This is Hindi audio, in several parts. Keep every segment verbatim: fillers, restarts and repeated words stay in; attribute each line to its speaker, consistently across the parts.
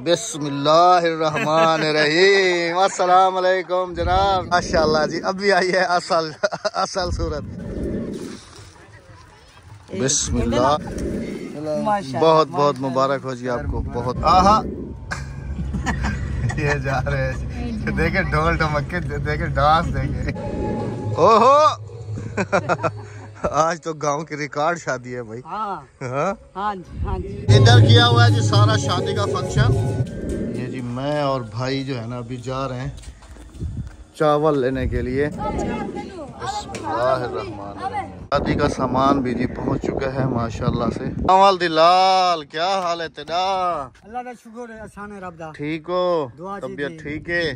Speaker 1: बिस्मिल्लाहिर्रहमानिर्रहीम। अस्सलाम वालेकुम जनाब। माशाल्लाह जी, अभी आई है असल असल सूरत। बिस्मिल्लाह, बहुत बहुत मुबारक हो जी आपको। बहुत आहा ये जा रहे हैं, देखे ढोल ढमक्के, देखे डांस, देखे ओहो आज तो गांव की रिकॉर्ड शादी है भाई। हाँ हाँ हाँ जी, हाँ जी। इधर किया हुआ है जी सारा शादी का फंक्शन। ये जी मैं और भाई जो है ना अभी जा रहे हैं चावल लेने के लिए। शादी का सामान भी जी पहुंच चुका है माशाल्लाह से। अमल दिलाल, क्या हाल है तेरा?
Speaker 2: अल्लाह का शुक्र है, आसान है रब दा।
Speaker 1: ठीक हो? तबीयत ठीक है?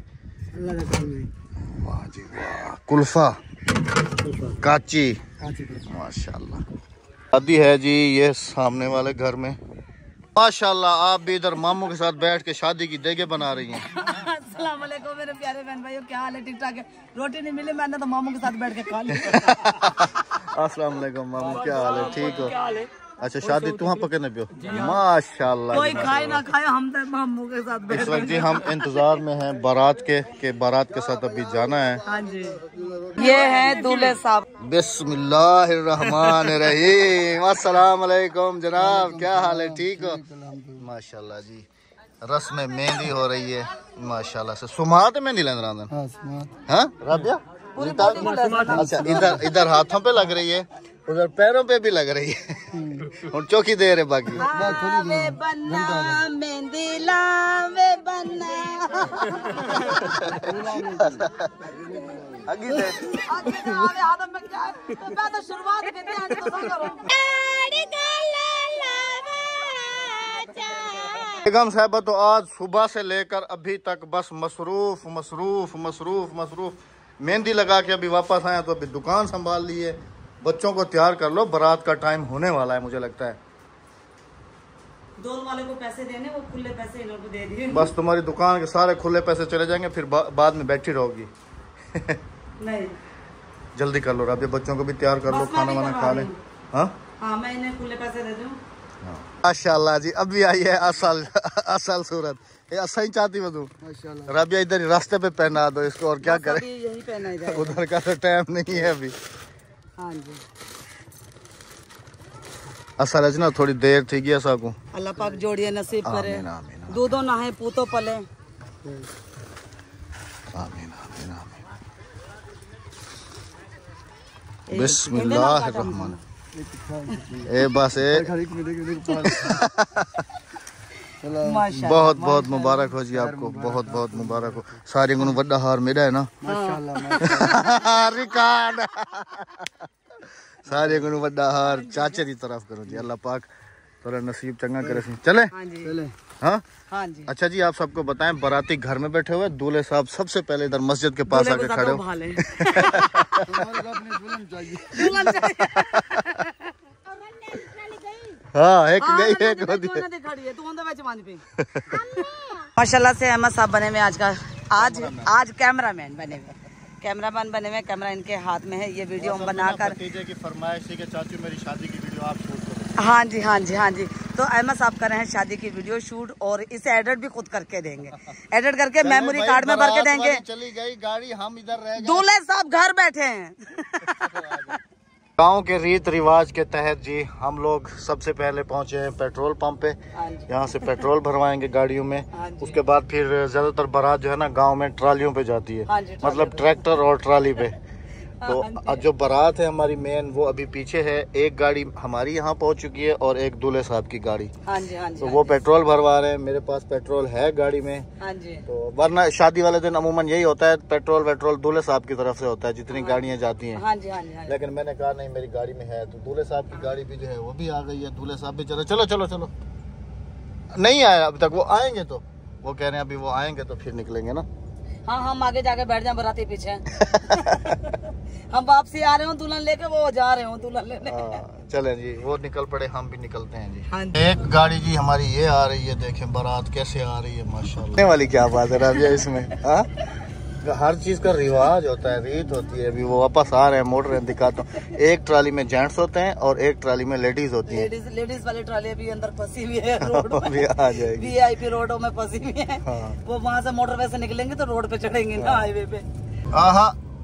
Speaker 1: वाह जी वाह। कुल्फा काची माशाल्लाह। शादी है जी ये सामने वाले घर में माशाल्लाह। आप भी इधर मामू के साथ बैठ के शादी की देगे बना रही हैं।
Speaker 2: अस्सलाम वालेकुम मेरे प्यारे बहन भाइयों, क्या हाल है? ठीक ठाक है। रोटी नहीं मिली, मैंने तो मामू के साथ बैठ के खा ली।
Speaker 1: अस्सलाम वालेकुम मामू, क्या हाल है? ठीक हो? अच्छा शादी तुम पकड़ने पे हो माशाल्लाह।
Speaker 2: कोई खाए ना खाए, हम तो मामू के साथ बैठ।
Speaker 1: इस वक्त जी हम इंतजार में हैं बारात के के बारात के साथ अभी जाना है।
Speaker 2: हाँ जी, ये है दूल्हे साहब।
Speaker 1: बिस्मिल्लाहिर्रहमानिर्रहीम। अस्सलाम वालेकुम जनाब, क्या हाल है? ठीक हो? माशाल्लाह जी, रस्म में मेहंदी हो रही है माशाल्लाह से। सुमात मेहंदी लग रहा है। हाँ राबिया, अच्छा इधर इधर हाथों पे लग रही है, उधर पैरों पे भी लग रही है और चौकी दे रहे बाकी। बेगम साहबा तो आज सुबह से लेकर अभी तक बस मसरूफ मसरूफ मसरूफ मसरूफ। मेहंदी लगा के अभी वापस आए तो अभी दुकान संभाल ली है। बच्चों को तैयार कर लो, बारात का टाइम होने वाला है मुझे लगता है।
Speaker 2: डोल वाले को पैसे देने, वो खुले पैसे इन्होंने दे दिए।
Speaker 1: बस तुम्हारी दुकान के सारे खुले पैसे चले जाएंगे, फिर बा, बाद में बैठी रहोगी।
Speaker 2: नहीं
Speaker 1: जल्दी कर लो राबिया, बच्चों को भी तैयार कर लो, खाना वाना खा लें। हाँ
Speaker 2: हाँ, मैं इन्हें खुले पैसे दे दूं।
Speaker 1: माशाल्लाह जी, अभी आई है असल असल सूरत। ये सही चाहती मैं तू राबिया, इधर रास्ते पे पहना दो इसको, और क्या करे,
Speaker 2: यही पहना है,
Speaker 1: उधर का तो टाइम नहीं है अभी।
Speaker 2: हाँ जी,
Speaker 1: असल है ना, थोड़ी देर थी गया सा को।
Speaker 2: अल्लाह पाक जोड़िए नसीब करे, दूधो नहाए पूतो पले।
Speaker 1: आमीन आमीन आमीन। बिस्मिल्लाहिर्रहमान। ए बस ए बहुत बहुत मुबारक हो जी आपको, बहुत बहुत मुबारक हो। सारे को बड़ा हार मेरा है ना रिकॉर्ड। सारे को बड़ा हार चाचे की तरफ करो जी। अल्लाह पाक थोड़ा नसीब चंगा करे। चले हाँ
Speaker 2: हाँ जी।
Speaker 1: अच्छा जी, आप सबको बताएं, बाराती घर में बैठे हुए, दूल्हे साहब सबसे पहले इधर मस्जिद के पास आके खड़े हो। हाँ एक गई एक
Speaker 2: माशाल्लाह से अहमद साहब बने हुए आज का आज आज कैमरामैन बने हुए कैमरामैन बने हुए। कैमरा इनके हाथ में है। ये वीडियो हम बनाकर
Speaker 1: की फरमाइश थी कि चाचू मेरी शादी की वीडियो आप शूट करो।
Speaker 2: हाँ जी हाँ जी हाँ जी। तो अहमद साहब कर रहे हैं शादी की वीडियो शूट, और इसे एडिट भी खुद करके देंगे। एडिट करके मेमोरी कार्ड में भर के देंगे।
Speaker 1: चली गई गाड़ी, हम इधर रह गए।
Speaker 2: दूल्हे साहब घर बैठे हैं।
Speaker 1: गांव के रीत रिवाज के तहत जी हम लोग सबसे पहले पहुंचे हैं पेट्रोल पंप पे। यहाँ से पेट्रोल भरवाएंगे गाड़ियों में। उसके बाद फिर ज्यादातर बारात जो है ना गांव में ट्रालियों पे जाती है, मतलब ट्रैक्टर और ट्राली पे। तो जो बारात है हमारी मेन, वो अभी पीछे है। एक गाड़ी हमारी यहाँ पहुँच चुकी है और एक दूल्हे साहब की गाड़ी।
Speaker 2: हाँ जी, हाँ जी,
Speaker 1: तो वो पेट्रोल भरवा रहे हैं। मेरे पास पेट्रोल है गाड़ी में।
Speaker 2: हाँ जी।
Speaker 1: तो वरना शादी वाले दिन अमूमन यही होता है, पेट्रोल वेट्रोल दूल्हे साहब की तरफ से होता है जितनी गाड़ियाँ जाती हैं।
Speaker 2: हाँ जी, हाँ जी, हाँ जी।
Speaker 1: लेकिन मैंने कहा नहीं, मेरी गाड़ी में है। तो दूल्हे साहब की गाड़ी भी जो है वो भी आ गई है। दूल्हे साहब भी चलो चलो चलो चलो नहीं आया अभी तक, वो आएंगे तो वो कह रहे हैं अभी वो आएंगे तो फिर निकलेंगे ना।
Speaker 2: हाँ हम आगे जाके बैठ जाए, बराती पीछे। हम वापसी आ रहे हो दुल्हन लेके, वो जा रहे हो दुल्हन लेने।
Speaker 1: चले जी, वो निकल पड़े, हम भी निकलते हैं जी।
Speaker 2: हाँ जी।
Speaker 1: एक गाड़ी जी हमारी ये आ रही है, देखें बारात कैसे आ रही है माशाल्लाह। वाली क्या बात है राबिया इसमें? हाँ हर चीज का रिवाज होता है, रीत होती है। अभी वो वापस आ रहे हैं, मोड़ रहे हैं, दिखाता हूँ। एक ट्राली में जेंट्स होते हैं और एक ट्राली में लेडीज होती है।
Speaker 2: लेडीज लेडीज वाली ट्राली अभी अंदर फंसी हुई है रोड में।
Speaker 1: भी आ जाएगी,
Speaker 2: वीआईपी रोडों में फंसी हुई है।
Speaker 1: हाँ।
Speaker 2: वो वहाँ से मोटरवे से निकलेंगे तो रोड पे चढ़ेंगे ना, हाईवे पे।
Speaker 1: आहा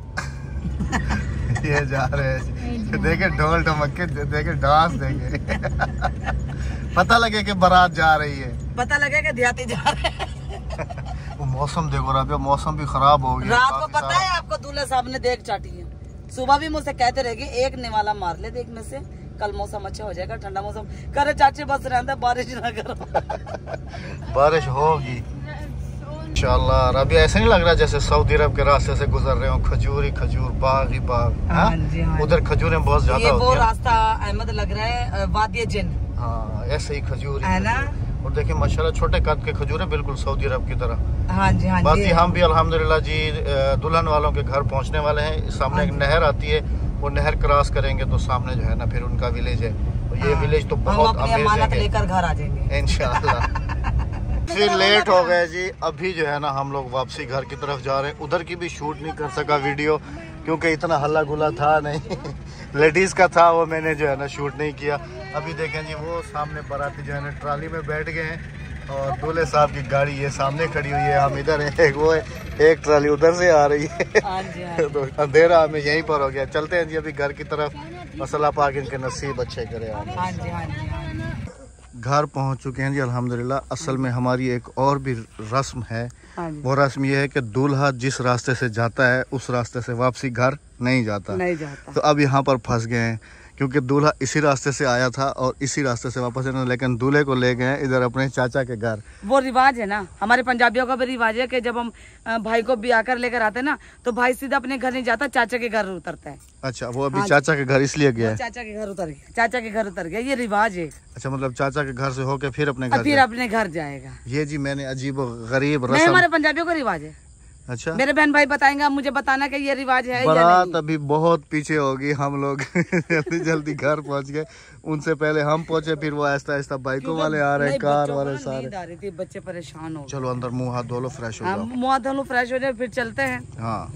Speaker 1: ये जा रहे हैं, देखे ढोल ढमक्के, देखे डांस, देखे पता लगे कि बारात जा रही है,
Speaker 2: पता लगे कि देहाती जा रहे हैं।
Speaker 1: वो मौसम देखो रबिया, मौसम भी खराब हो गया।
Speaker 2: रात को पता है आपको, दूल्हे साहब ने देख चाटी है। सुबह भी मुझसे कहते रहेगी एक निवाला मार ले देख में से, कल मौसम अच्छा हो जाएगा, ठंडा मौसम। करे चाचे बस रहता, बारिश ना करो।
Speaker 1: बारिश होगी इंशाल्लाह। रबिया ऐसा नहीं लग रहा जैसे सऊदी अरब के रास्ते से गुजर रहे हो, खजूर ही खजूर, बाग ही बाग। हाँ? हाँ, उधर खजूरें बहुत ज्यादा
Speaker 2: ये
Speaker 1: होती
Speaker 2: वो
Speaker 1: है।
Speaker 2: रास्ता अहमद लग रहा है, वादिय जिन।
Speaker 1: हाँ ऐसे ही खजूर
Speaker 2: है ना।
Speaker 1: और देखिए माशाल्लाह छोटे कद के खजूर है, बिल्कुल सऊदी अरब की तरह।
Speaker 2: हाँ जी हाँ
Speaker 1: बाकी हम भी अल्हम्दुलिल्लाह जी दुल्हन वालों के घर पहुंचने वाले हैं। सामने एक नहर आती है, वो नहर क्रॉस करेंगे तो सामने जो है ना फिर उनका विलेज है। और ये विलेज तो बहुत अमेजिंग है,
Speaker 2: लेकर घर आ जाएंगे
Speaker 1: इंशाल्लाह। फिर लेट हो गए जी, अभी जो है ना हम लोग वापसी घर की तरफ जा रहे हैं। उधर की भी शूट नहीं कर सका वीडियो, क्योंकि इतना हल्ला गुला था नहीं। लेडीज का था, वो मैंने जो है ना शूट नहीं किया। अभी देखें जी वो सामने बाराती जो है ना ट्राली में बैठ गए हैं और दूल्हे साहब की गाड़ी ये सामने खड़ी हुई है, हम इधर हैं, एक वो है, एक ट्राली उधर से आ रही है। तो अंधेरा हमें यहीं पर हो गया। चलते हैं जी अभी घर की तरफ, मसला पाक इनके नसीब अच्छे करे। घर पहुंच चुके हैं जी अल्हम्दुलिल्लाह। असल में हमारी एक और भी रस्म है, वो रस्म ये है कि दूल्हा जिस रास्ते से जाता है उस रास्ते से वापसी घर नहीं जाता, नहीं जाता। तो अब यहाँ पर फंस गए हैं, क्योंकि दूल्हा इसी रास्ते से आया था और इसी रास्ते से वापस आना, लेकिन दूल्हे को ले गए इधर अपने चाचा के घर। वो रिवाज है ना, हमारे पंजाबियों का भी रिवाज है कि जब हम भाई को ब्याह कर लेकर आते हैं ना, तो भाई सीधा अपने घर नहीं जाता, चाचा के घर उतरता है। अच्छा, वो अभी हाँ, चाचा के घर इसलिए गया है, चाचा के घर उतर गया, चाचा के घर उतर गया, ये रिवाज है। अच्छा, मतलब चाचा के घर से होके फिर अपने घर फिर अपने घर जाएगा। ये जी मैंने अजीब गरीब रस्म, हमारे पंजाबियों का रिवाज है। अच्छा, मेरे बहन भाई बताएंगे, आप मुझे बताना कि ये रिवाज है। बारात अभी बहुत पीछे होगी, हम लोग जल्दी जल्दी घर पहुंच गए, उनसे पहले हम पहुंचे, फिर वो आहिस्ता आहिस्ता बाइकों वाले आ रहे हैं, कार वाले सारे आ रही थी, बच्चे परेशान हो। चलो अंदर मुंह हाथ धो लो, फ्रेश हो जाओ। मुंह हाथ धो लो, फ्रेश हो जाए, फिर चलते हैं। हाँ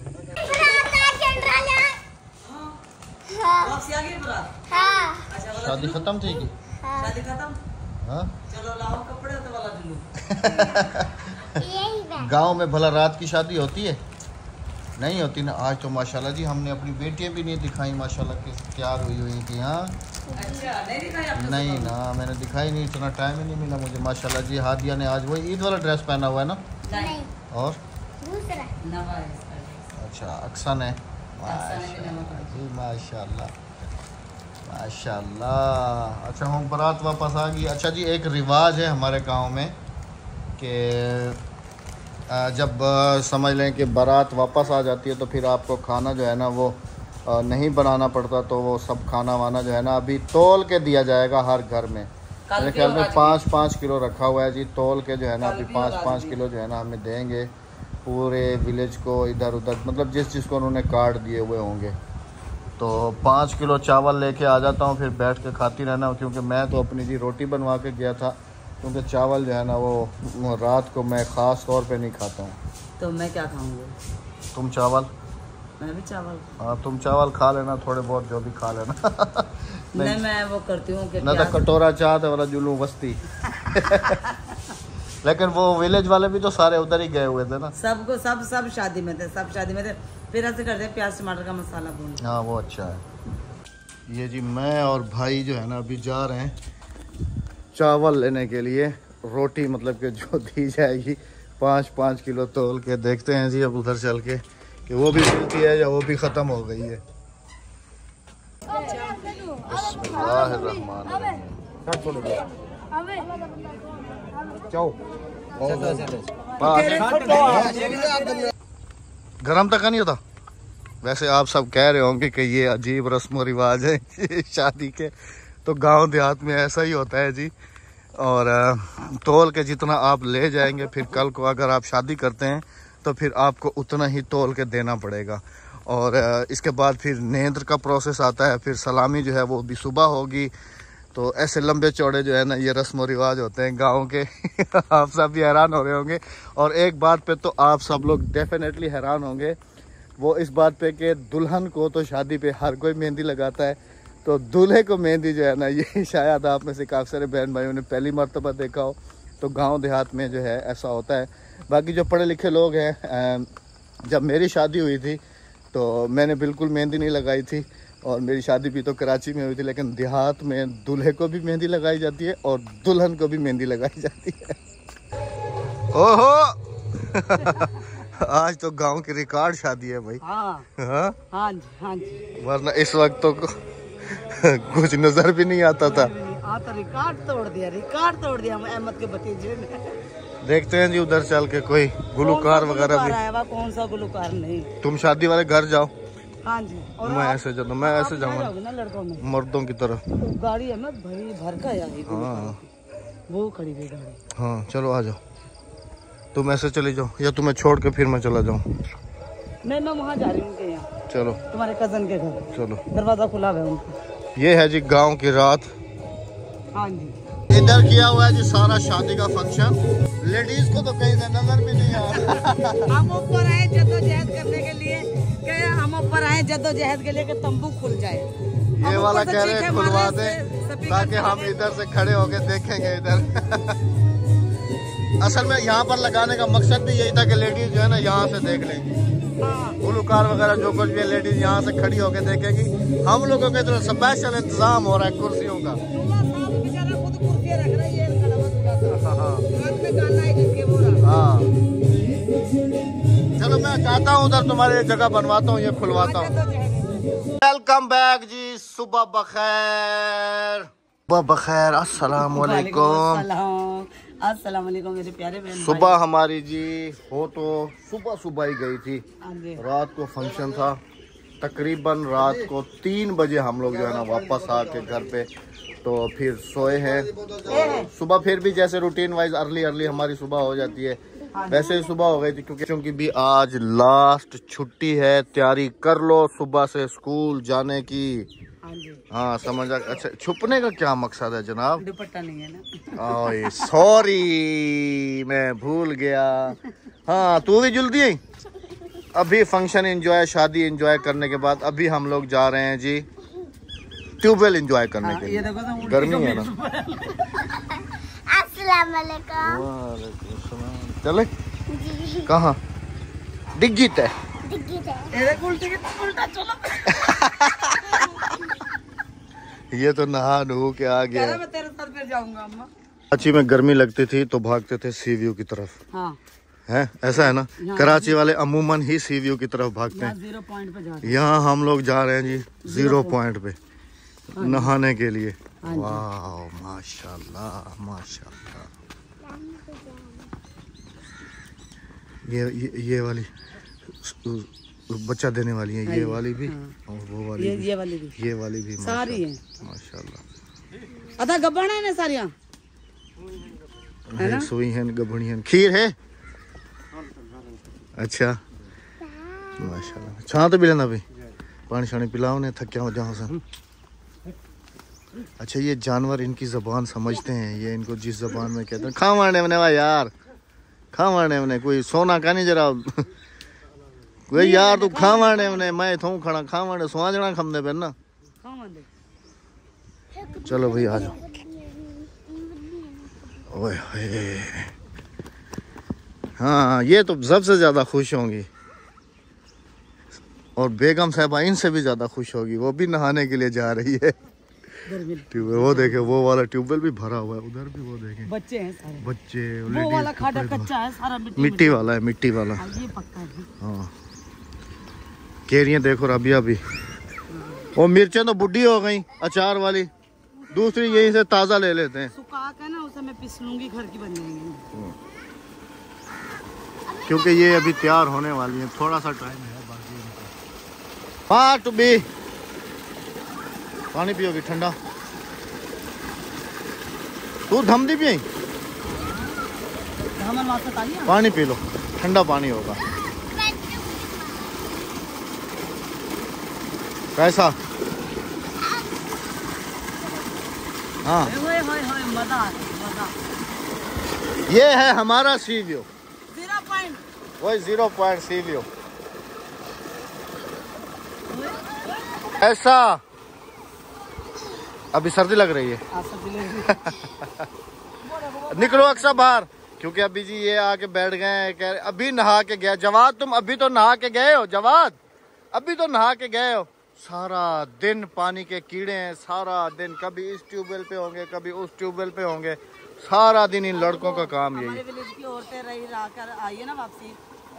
Speaker 1: शादी खत्म थी की? शादी खत्म। हाँ चलो लाओ कपड़े तो वाला गांव में भला रात की शादी होती है? नहीं होती ना। आज तो माशाल्लाह जी हमने अपनी बेटियां भी नहीं दिखाई, माशाल्लाह की तैयार हुई हुई थी। हाँ अच्छा, नहीं दिखाई? नहीं ना, मैंने दिखाई नहीं, इतना टाइम ही नहीं मिला मुझे। माशाल्लाह जी हादिया ने आज वही ईद वाला ड्रेस पहना हुआ है ना? नहीं। और दूसरा? अच्छा, अक्सा ने। जी माशाल्लाह माशाल्लाह। अच्छा, हम बारात वापस आ गई। अच्छा जी, एक रिवाज है हमारे गांव में कि जब समझ लें कि बारात वापस आ जाती है तो फिर आपको खाना जो है ना वो नहीं बनाना पड़ता, तो वो सब खाना वाना जो है ना अभी तौल के दिया जाएगा हर घर में। मेरे ख्याल में पाँच पाँच किलो रखा हुआ है जी, तौल के जो है ना अभी पाँच पाँच किलो जो है ना हमें देंगे पूरे विलेज को, इधर उधर मतलब जिस जिसको उन्होंने कार्ड दिए हुए होंगे। तो पाँच किलो चावल लेके आ जाता हूँ, फिर बैठ के खाती रहना, क्योंकि मैं तो अपनी जी रोटी बनवा के गया था, क्योंकि चावल जो है ना वो रात को मैं ख़ास तौर पे नहीं खाता हूँ। तो मैं क्या खाऊंगा? तुम चावल? मैं भी चावल। हाँ तुम चावल खा लेना, थोड़े बहुत जो भी खा लेना। नहीं, नहीं मैं वो करती हूँ कि ना तो कटोरा चाहते वाला जुलूं बस्ती। लेकिन वो विलेज वाले भी तो सारे उधर ही गए हुए थे ना, सबको सब सब शादी में थे, सब शादी में थे। फिर ऐसे करते प्याज टमाटर का मसाला भून। हाँ वो अच्छा है। ये जी मैं और भाई जो है ना अभी जा रहे हैं चावल लेने के लिए, रोटी मतलब कि जो दी जाएगी पाँच पाँच किलो तोल के। देखते हैं जी अब उधर चल के कि वो भी मिलती है या वो भी ख़त्म हो गई है। गरम तक नहीं होता। वैसे आप सब कह रहे होंगे कि ये अजीब रस्म रिवाज है शादी के, तो गांव देहात में ऐसा ही होता है जी। और तोल के जितना आप ले जाएंगे, फिर कल को अगर आप शादी करते हैं तो फिर आपको उतना ही तोल के देना पड़ेगा। और इसके बाद फिर नेंद्र का प्रोसेस आता है, फिर सलामी जो है वो भी सुबह होगी, तो ऐसे लंबे चौड़े जो है ना ये रस्म और रिवाज होते हैं गाँव के। आप सब भी हैरान हो रहे होंगे। और एक बात पे तो आप सब लोग डेफिनेटली हैरान होंगे, वो इस बात पे कि दुल्हन को तो शादी पे हर कोई मेहंदी लगाता है, तो दूल्हे को मेहंदी जो है ना ये शायद आप में से काफ़ी सारे बहन भाइयों ने पहली मर्तबा देखा हो। तो गांव देहात में जो है ऐसा होता है। बाकी जो पढ़े लिखे लोग हैं, जब मेरी शादी हुई थी तो मैंने बिल्कुल मेहंदी नहीं लगाई थी, और मेरी शादी भी तो कराची में हुई थी। लेकिन देहात में दूल्हे को भी मेहंदी लगाई जाती है और दुल्हन को भी मेहंदी लगाई जाती है। ओहो आज तो गांव की रिकॉर्ड शादी है भाई।
Speaker 2: हाँ
Speaker 1: हाँ
Speaker 2: हाँ जी हाँ जी,
Speaker 1: वरना इस वक्त तो कुछ नजर भी नहीं आता था।
Speaker 2: हाँ तो रिकॉर्ड तोड़ दिया, रिकॉर्ड तोड़ दिया अहमद के भतीजे ने।
Speaker 1: देखते हैं जी उधर चल के कोई गुलूकार वगैरह भी।
Speaker 2: आया कौन सा गुलूकार नहीं।
Speaker 1: तुम शादी वाले घर जाओ।
Speaker 2: हाँ जी। और
Speaker 1: मैं ऐसे जाता मैं ऐसे जाऊंगा
Speaker 2: ना लड़कों में,
Speaker 1: मर्दों की तरह।
Speaker 2: तो गाड़ी है ना भाई भर का यार।
Speaker 1: हाँ
Speaker 2: वो खड़ी हुई गाड़ी।
Speaker 1: हाँ चलो आ जाओ। तुम ऐसे चले जाओ या तुम्हें छोड़ के फिर मैं चला जाऊँ?
Speaker 2: नहीं मैं वहाँ जा रही हूँ उनके यहाँ।
Speaker 1: चलो
Speaker 2: तुम्हारे कजन के घर।
Speaker 1: चलो
Speaker 2: दरवाजा खुला है उनका।
Speaker 1: ये है जी गांव की रात।
Speaker 2: हाँ जी।
Speaker 1: इधर किया हुआ है जी सारा शादी का फंक्शन। लेडीज को तो कहीं से नजर भी नहीं आ रहा।
Speaker 2: हम ऊपर आए जद्दोजहद करने के लिए, कि हम ऊपर आए जद्दोजहद के लिए कि तंबू खुल जाए।
Speaker 1: ये वाला कह रहे हैं खुलवा दे ताकि हम इधर से खड़े होके देखेंगे इधर। असल में यहाँ पर लगाने का मकसद भी यही था कि लेडीज जो है ना यहाँ से देख लेंगी। गुलूकार वगैरह जो कुछ भी लेडीज यहाँ से खड़ी होके देखेंगी। हम लोगों के तरफ स्पेशल इंतजाम हो रहा है कुर्सियों का। हाँ चलो मैं चाहता हूँ उधर तुम्हारी जगह बनवाता हूँ, ये खुलवाता हूँ। वेलकम बैक जी, सुबह बखैर। सुबह बखैर, अस्सलाम वालेकुम।
Speaker 2: अस्सलाम वालेकुम मेरे प्यारे बहन।
Speaker 1: सुबह हमारी जी हो तो सुबह सुबह ही गई थी। रात को फंक्शन था, तकरीबन रात को तीन बजे हम लोग जो है ना वापस आके घर पे तो फिर सोए हैं। सुबह फिर भी जैसे रूटीन वाइज अर्ली अर्ली हमारी सुबह हो जाती है वैसे ही सुबह हो गई थी, क्योंकि क्योंकि भी आज लास्ट छुट्टी है। तैयारी कर लो सुबह से स्कूल जाने की। हाँ समझ आ। अच्छा छुपने का क्या मकसद है जनाब?
Speaker 2: दुपट्टा नहीं है ना।
Speaker 1: ओए सॉरी मैं भूल गया। हाँ तू भी जल्दी आई। अभी फंक्शन एंजॉय, शादी एंजॉय करने के बाद अभी हम लोग जा रहे हैं जी ट्यूबवेल एंजॉय करने के लिए। गर्मी है ना।
Speaker 3: अस्सलाम वालेकुम।
Speaker 1: वालेकुम सलाम। चले कहाँ? डिग्गीत है।
Speaker 2: उल्टा चलो।
Speaker 1: ये तो नहा नु के आ गया।
Speaker 2: मैं तेरे साथ फिर जाऊंगा अम्मा।
Speaker 1: कराची में गर्मी लगती थी तो भागते थे सी व्यू की तरफ।
Speaker 2: हाँ।
Speaker 1: है ऐसा है ना, कराची वाले अमूमन ही सी व्यू की तरफ भागते हैं।
Speaker 2: जीरो पॉइंट पे जा रहे हैं।
Speaker 1: यहाँ हम लोग जा रहे हैं जी जीरो पॉइंट पे नहाने के लिए। वाह माशाल्लाह माशाल्लाह। ये ये, ये वाली बच्चा देने वाली है, ये वाली भी और वो वाली
Speaker 2: ये,
Speaker 1: भी,
Speaker 2: ये वाली भी
Speaker 1: ये वाली भी
Speaker 2: सारी है
Speaker 1: माशाल्लाह।
Speaker 2: अदा गब्बन है ना सारियां
Speaker 1: है ना? सुई है गबड़ी है, खीर है। अच्छा माशाल्लाह। छां तो भी लेना भाई, पानी शानी पिलाओ ने थक्या हो जाओ सर। अच्छा ये जानवर इनकी जबान समझते हैं, ये इनको जिस जबान में कहते हैं खा मारने में वाह यार खा मारने में कोई सोना का नहीं जरा कोई यार तू खा मारने में मैं थू खड़ा खा मारने सुहा जना खमदे पे ना। चलो भाई आ जाओ। ओए हाँ ये तो सबसे ज्यादा खुश होंगी और बेगम साहबा इनसे भी ज्यादा खुश होगी, वो भी नहाने के लिए जा रही है। ट्यूबवेल वो देखे, वो वाला ट्यूबवेल भी भरा हुआ है, उधर भी वो देखे
Speaker 2: बच्चे हैं सारे।
Speaker 1: बच्चे
Speaker 2: वो वाला खाड़ा कच्चा है सारा, मिट्टी,
Speaker 1: मिट्टी वाला है, मिट्टी वाला।
Speaker 2: ये पक्का है।
Speaker 1: हाँ केरियां देखो रबिया भी। वो मिर्चें तो बुढ़ी हो गई अचार वाली, दूसरी यहीं से ताजा ले लेते हैं।
Speaker 2: सुखा के ना उसे मैं पिस लूंगी, घर की बन जाएंगी।
Speaker 1: क्योंकि ये अभी तैयार होने वाली है, थोड़ा सा टाइम है बाकी। हाँ टू बी पानी पियोगी ठंडा? तू धम दी पिए पानी पी लो, ठंडा पानी होगा। कैसा? हाँ
Speaker 2: मजा आ मजा।
Speaker 1: ये है हमारा सी व्यू,
Speaker 2: जीरो पॉइंट
Speaker 1: वही जीरो पॉइंट सी व्यू। ऐसा अभी सर्दी लग रही है। निकलो अक्सर बाहर, क्योंकि अभी जी ये आके बैठ गए हैं, कह रहे अभी नहा के गया। जवाद तुम अभी तो नहा के गए हो, जवाद अभी तो नहा के गए हो। सारा दिन पानी के कीड़े हैं, सारा दिन कभी इस ट्यूबवेल पे होंगे कभी उस ट्यूबवेल पे होंगे, सारा दिन इन लड़कों का काम यही।
Speaker 2: हमारे विलेज की औरतें रही रहकर आई है ना वापसी,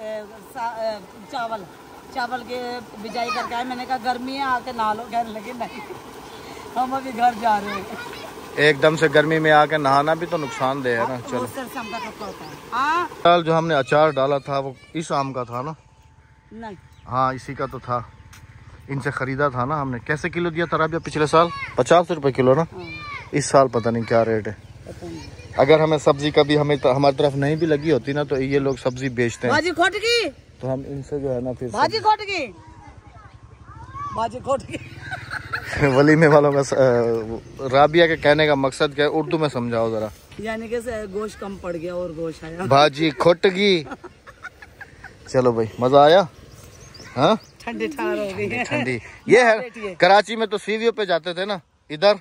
Speaker 2: चावल चावल के बिजाई करके आए। मैंने कहा गर्मी है आके नहा लो, कहने लगे नहीं हम अभी घर जा रहे हैं।
Speaker 1: एकदम से गर्मी में आके नहाना भी तो नुकसानदेह है ना। चलो कल जो हमने अचार डाला था वो इस आम का था ना?
Speaker 2: नहीं,
Speaker 1: हाँ इसी का तो था, इनसे खरीदा था ना हमने। कैसे किलो दिया था राबिया पिछले साल? पचास रुपए किलो ना। इस साल पता नहीं क्या रेट है। अगर हमें सब्जी कभी हमें हमारी तरफ नहीं भी लगी होती ना तो ये लोग सब्जी बेचते हैं,
Speaker 2: भाजी खोट गई
Speaker 1: तो हम इनसे जो है ना फिर
Speaker 2: भाजी खोट गई भाजी खोट गई
Speaker 1: वलीमे वालों का राबिया के कहने का मकसद क्या है, उर्दू में समझाओ जरा।
Speaker 2: यानी कि गोश्त कम पड़ गया और गोश्त आया,
Speaker 1: भाजी खुटगी। चलो भाई मजा आया। हाँ
Speaker 2: ठंडी ठार हो गई है।
Speaker 1: ठंडी ये है। कराची में तो सीवीओ पे जाते थे ना, इधर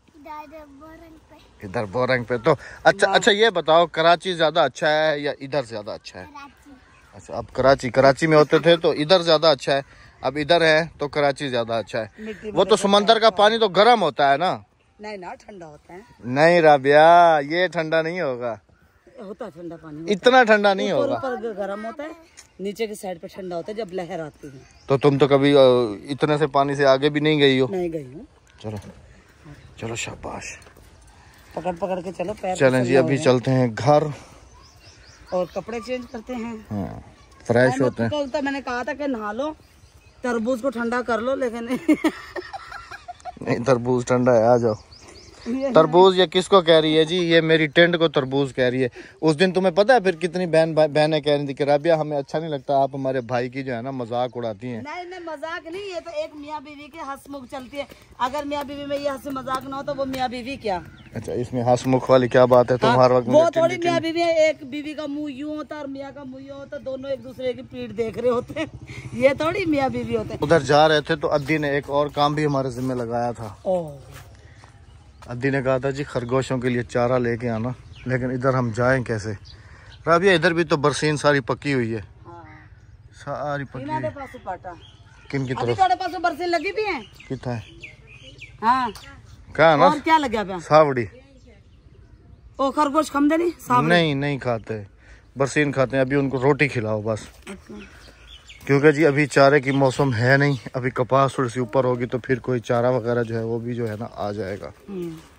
Speaker 1: इधर बोरंग पे। तो अच्छा अच्छा ये बताओ कराची ज्यादा अच्छा है या इधर ज्यादा अच्छा है? अच्छा अब कराची कराची में होते थे तो इधर ज्यादा अच्छा है, अब इधर है तो कराची ज्यादा अच्छा है। वो तो समंदर का पानी तो गर्म होता है ना?
Speaker 2: नहीं ना, ठंडा होता है।
Speaker 1: नहीं राबिया ये ठंडा नहीं होगा,
Speaker 2: होता है ठंडा पानी,
Speaker 1: इतना ठंडा नहीं होगा।
Speaker 2: ऊपर गर्म होता है, नीचे की साइड पे ठंडा होता है जब लहर आती है।
Speaker 1: तो तुम तो कभी इतने से पानी से आगे भी नहीं गई हो?
Speaker 2: नहीं गई हूँ।
Speaker 1: चलो चलो शाबाश,
Speaker 2: पकड़ पकड़ के चलो पैर।
Speaker 1: चलें जी अभी चलते हैं घर
Speaker 2: और कपड़े चेंज करते हैं।
Speaker 1: हाँ फ्रेश होते हैं।
Speaker 2: तो मैंने कहा था कि नहा लो, तरबूज को ठंडा कर लो, लेकिन
Speaker 1: नहीं तरबूज ठंडा है, आ जाओ। तरबूज ये किसको कह रही है जी? ये मेरी टेंट को तरबूज कह रही है। उस दिन तुम्हें पता है फिर कितनी बहन बहनें कह रही थी कि राबिया हमें अच्छा नहीं लगता, आप हमारे भाई की जो है ना मजाक उड़ाती हैं।
Speaker 2: नहीं नहीं मजाक नहीं, ये तो एक मियाँ बीवी की हंसमुख चलती है। अगर मियाँ बीवी में ये हंसी मजाक ना हो तो वो मियाँ बीवी क्या?
Speaker 1: अच्छा इसमें हंसमुख वाली क्या बात है? तुम
Speaker 2: हाँ,
Speaker 1: हर वक्त
Speaker 2: वो थोड़ी मियाँ बीवी है, एक बीवी का मुंह यूं होता और मियाँ का मुंह यूं होता, दोनों एक दूसरे की पीठ देख रहे होते हैं। ये थोड़ी मियाँ बीवी होते हैं।
Speaker 1: उधर जा रहे थे तो अद्दी ने एक और काम भी हमारे जिम्मे लगाया था। अद्दी ने कहा था जी खरगोशों के लिए चारा लेके आना, लेकिन इधर हम जाएं कैसे? राबिया इधर भी तो बरसीन सारी पकी हुई है।
Speaker 2: हाँ।
Speaker 1: सारी पकी हुई है। किन की तरफ?
Speaker 2: पास बरसीन लगी भी है।
Speaker 1: कितना है?
Speaker 2: हाँ
Speaker 1: क्या ना?
Speaker 2: और क्या लग गया?
Speaker 1: सावड़ी।
Speaker 2: ओ खरगोश खम दे नहीं?
Speaker 1: नहीं नहीं खाते, बरसीन खाते हैं। अभी उनको रोटी खिलाओ बस। क्योंकि जी अभी चारे की मौसम है नहीं, अभी कपास थोड़ी सी ऊपर होगी तो फिर कोई चारा वगैरह जो है वो भी जो है ना आ जाएगा।